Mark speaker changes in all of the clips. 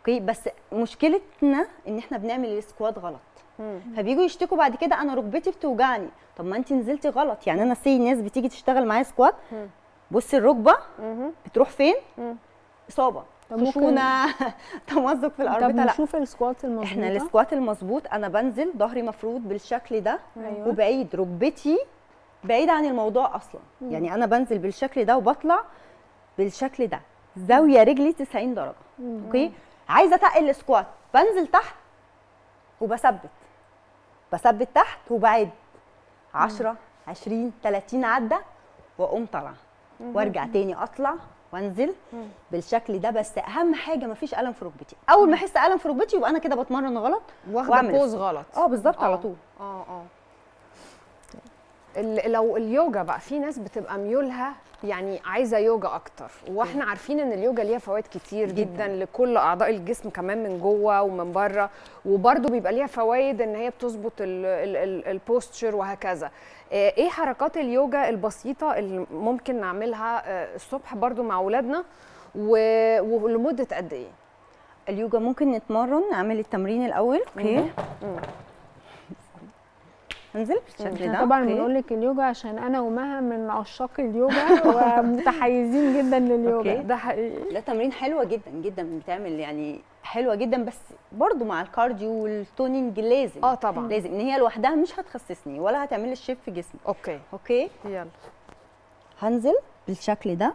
Speaker 1: اوكي، بس مشكلتنا ان احنا بنعمل السكوات غلط. فبييجوا يشتكوا بعد كده انا ركبتي بتوجعني. طب ما انت نزلتي غلط. يعني انا ناس بتيجي تشتغل معايا سكوات، بصي الركبه بتروح فين؟ اصابه، خشونه، تمزق في الاربطه.
Speaker 2: طب نشوف السكوات المظبوط.
Speaker 1: احنا السكوات المظبوط انا بنزل ظهري مفرود بالشكل ده.
Speaker 2: أيوة.
Speaker 1: وبعيد ركبتي بعيده عن الموضوع اصلا. يعني انا بنزل بالشكل ده وبطلع بالشكل ده، زاويه رجلي 90 درجه. اوكي، عايزه اتقل السكوات، بنزل تحت وبثبت، تحت وبعد 10 20 30 عده واقوم طالعه وارجع تاني اطلع وانزل بالشكل ده. بس اهم حاجه مفيش الم في ركبتي. اول ما احس الم في ركبتي يبقى انا كده بتمرن غلط
Speaker 3: واخده بوز غلط.
Speaker 1: بالظبط على طول.
Speaker 3: لو اليوجا بقى، في ناس بتبقى ميولها يعني عايزه يوجا اكتر، واحنا عارفين ان اليوجا ليها فوائد كتير جدا لكل اعضاء الجسم، كمان من جوه ومن بره، وبرده بيبقى ليها فوائد ان هي بتظبط البوستشر وهكذا. ايه حركات اليوجا البسيطه اللي ممكن نعملها الصبح برده مع اولادنا، ولمده قد ايه؟
Speaker 1: اليوجا ممكن نتمرن، نعمل التمرين الاول. اوكي، انزل بالشكل ده.
Speaker 2: طبعا بنقول لك اليوجا عشان انا ومها من عشاق اليوجا ومتحيزين جدا لليوجا.
Speaker 1: ده حقيقي. ده تمرين حلوه جدا جدا، بتعمل يعني حلوه جدا، بس برضو مع الكارديو والتونينج لازم.
Speaker 3: طبعا
Speaker 1: لازم، ان هي لوحدها مش هتخسسني ولا هتعمل لي الشيب في جسمي. اوكي
Speaker 3: يلا.
Speaker 1: هنزل بالشكل ده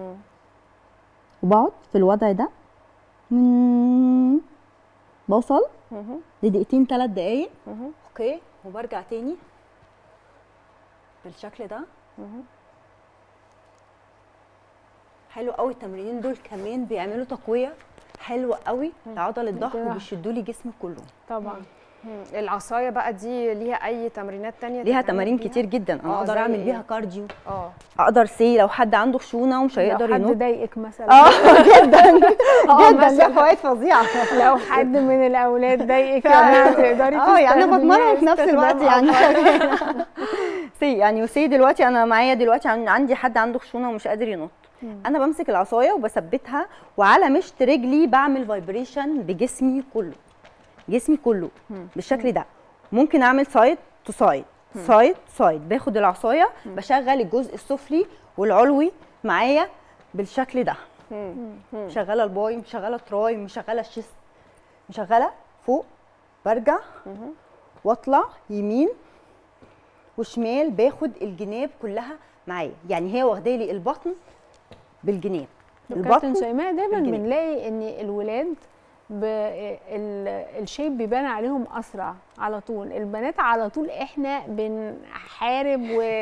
Speaker 1: وبقعد في الوضع ده من بوصل لدقيقتين 3 دقايق. اوكي، وبرجع تاني بالشكل ده. حلو قوي التمرينين دول، كمان بيعملوا تقويه حلوه قوي لعضله الظهر وبيشدوا لي جسمي كله.
Speaker 2: طبعا.
Speaker 3: العصايه بقى دي ليها اي تمرينات تانية؟
Speaker 1: ليها تمارين كتير جدا. انا اقدر اعمل بيها كارديو. اقدر لو حد عنده خشونه ومش هيقدر ينط،
Speaker 2: لو حد ضايقك مثلا.
Speaker 1: جدا جدا، ليها فوائد فظيعه.
Speaker 2: لو حد من الاولاد ضايقك تقدري
Speaker 1: يعني انا بتمرن في نفس الوقت يعني. يعني دلوقتي انا معايا دلوقتي عندي حد عنده خشونه ومش قادر ينط. انا بمسك العصايه وبثبتها، وعلى مشط رجلي بعمل فايبريشن بجسمي كله، بالشكل ده. ممكن اعمل سايد تو سايد، باخد العصايه بشغل الجزء السفلي والعلوي معايا بالشكل ده. مشغله الباي، مشغله التراي، مشغله الشيست، مشغله فوق، برجع واطلع يمين وشمال، باخد الجناب كلها معايا. يعني هي واخده لي البطن بالجناب.
Speaker 2: كابتن شيماء، دايما بنلاقي ان الولاد الشيب بيبان عليهم اسرع على طول. البنات على طول احنا بنحارب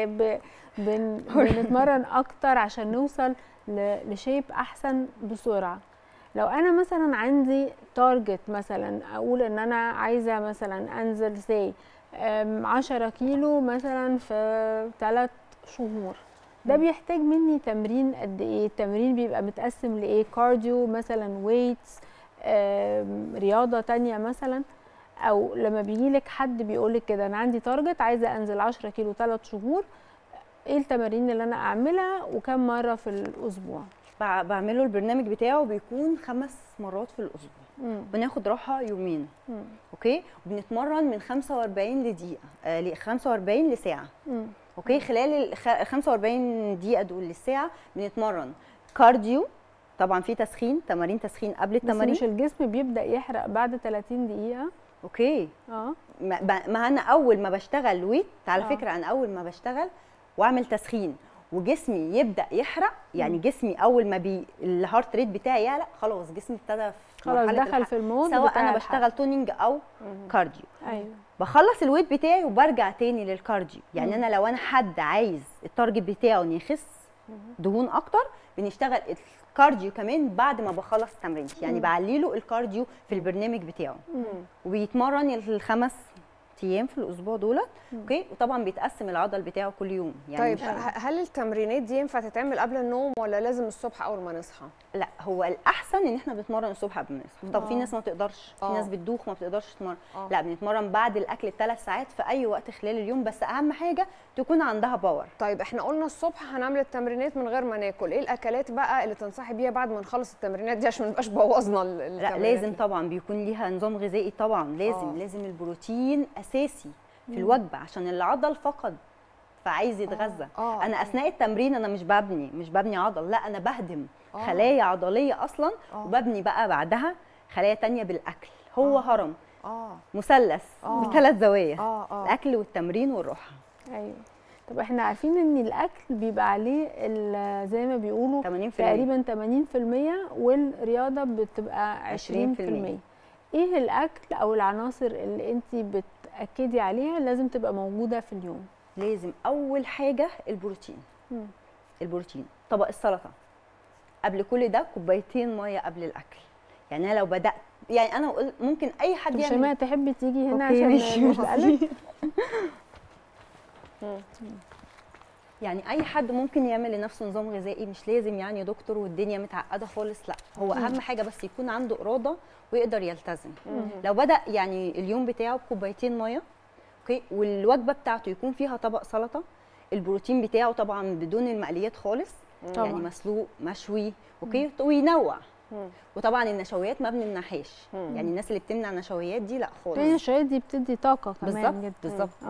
Speaker 2: وبنتمرن اكتر عشان نوصل لشيب احسن بسرعه. لو انا مثلا عندي تارجت، مثلا اقول ان انا عايزه مثلا انزل 10 كيلو مثلا في 3 شهور، ده بيحتاج مني تمرين قد ايه؟ التمرين بيبقى متقسم لايه؟ كارديو مثلا، ويتس، رياضه تانية مثلا. او لما بيجي لك حد بيقول لك كده انا عندي تارجت عايزه انزل 10 كيلو 3 شهور، ايه التمارين اللي انا اعملها وكم مره في الاسبوع؟
Speaker 1: بعمله البرنامج بتاعه بيكون 5 مرات في الاسبوع. بناخد راحه يومين. اوكي، وبنتمرن من 45 لدقيقه 45 لساعه. اوكي، خلال ال 45 دقيقه دول للساعه بنتمرن كارديو. طبعا في تمارين تسخين قبل التمارين.
Speaker 2: بس مش الجسم بيبدا يحرق بعد 30 دقيقه؟
Speaker 1: اوكي. ما انا اول ما بشتغل ويت، على فكره انا اول ما بشتغل واعمل تسخين وجسمي يبدا يحرق، يعني جسمي اول ما الهارت ريت بتاعي يعلى، خلاص جسمي ابتدى
Speaker 2: خلاص دخل في المود،
Speaker 1: سواء انا بشتغل تونينج او كارديو.
Speaker 2: ايوه،
Speaker 1: بخلص الويت بتاعي وبرجع تاني للكارديو. يعني انا لو حد عايز التارجت بتاعه ان يخس دهون اكتر، بنشتغل الكارديو كمان بعد ما بخلص تمرينتي. يعني بعلي له الكارديو في البرنامج بتاعه، وبيتمرن ال5 ايام في الاسبوع دولت. اوكي، وطبعا بيتقسم العضل بتاعه كل يوم يعني.
Speaker 3: طيب هل التمرينات دي ينفع تتعمل قبل النوم ولا لازم الصبح اول ما نصحى؟
Speaker 1: لا، هو الاحسن ان احنا بنتمرن الصبح قبل ما نصحى. طب في ناس ما بتقدرش، في ناس بتدوخ ما بتقدرش تتمرن. لا، بنتمرن بعد الاكل ب3 ساعات في اي وقت خلال اليوم، بس اهم حاجه تكون عندها باور.
Speaker 3: طيب احنا قلنا الصبح هنعمل التمرينات من غير ما ناكل، ايه الاكلات بقى اللي تنصحي بيها بعد ما نخلص التمرينات دي عشان ما نبقاش بوظنا التمرينات؟
Speaker 1: لا، لازم طبعا بيكون ليها نظام غذائي طبعا، لازم البروتين اساسي في الوجبه عشان العضل فقد فعايز يتغذى. انا اثناء التمرين انا مش ببني عضل، لا انا بهدم خلايا عضليه اصلا، وببني بقى بعدها خلايا تانية بالاكل. هو هرم مثلث ب3 زوايا، الاكل والتمرين والراحه.
Speaker 2: ايوه. طب احنا عارفين ان الاكل بيبقى عليه زي ما بيقولوا
Speaker 1: 80%.
Speaker 2: تقريبا 80%، والرياضه بتبقى 20%. ايه الاكل او العناصر اللي انت بتاكدي عليها لازم تبقى موجوده في اليوم؟
Speaker 1: لازم اول حاجه البروتين. البروتين، طبق السلطه قبل كل ده، كوبايتين ميه قبل الاكل. يعني انا لو بدات، يعني انا ممكن اي حد يعمل.
Speaker 2: شيماء تحبي تيجي هنا عشان مش بقلب؟
Speaker 1: يعني اي حد ممكن يعمل لنفسه نظام غذائي، مش لازم يعني دكتور والدنيا متعقده خالص. لا، هو اهم حاجه بس يكون عنده اراده ويقدر يلتزم. لو بدا يعني اليوم بتاعه بكوبايتين ميه، اوكي، والوجبه بتاعته يكون فيها طبق سلطه، البروتين بتاعه طبعا بدون المقليات خالص، يعني مسلوق مشوي، اوكي، وينوع. وطبعا النشويات ما بنمنعهاش، يعني الناس اللي بتمنع النشويات دي لا خالص.
Speaker 2: النشويات دي بتدي طاقه كمان.
Speaker 1: بالظبط.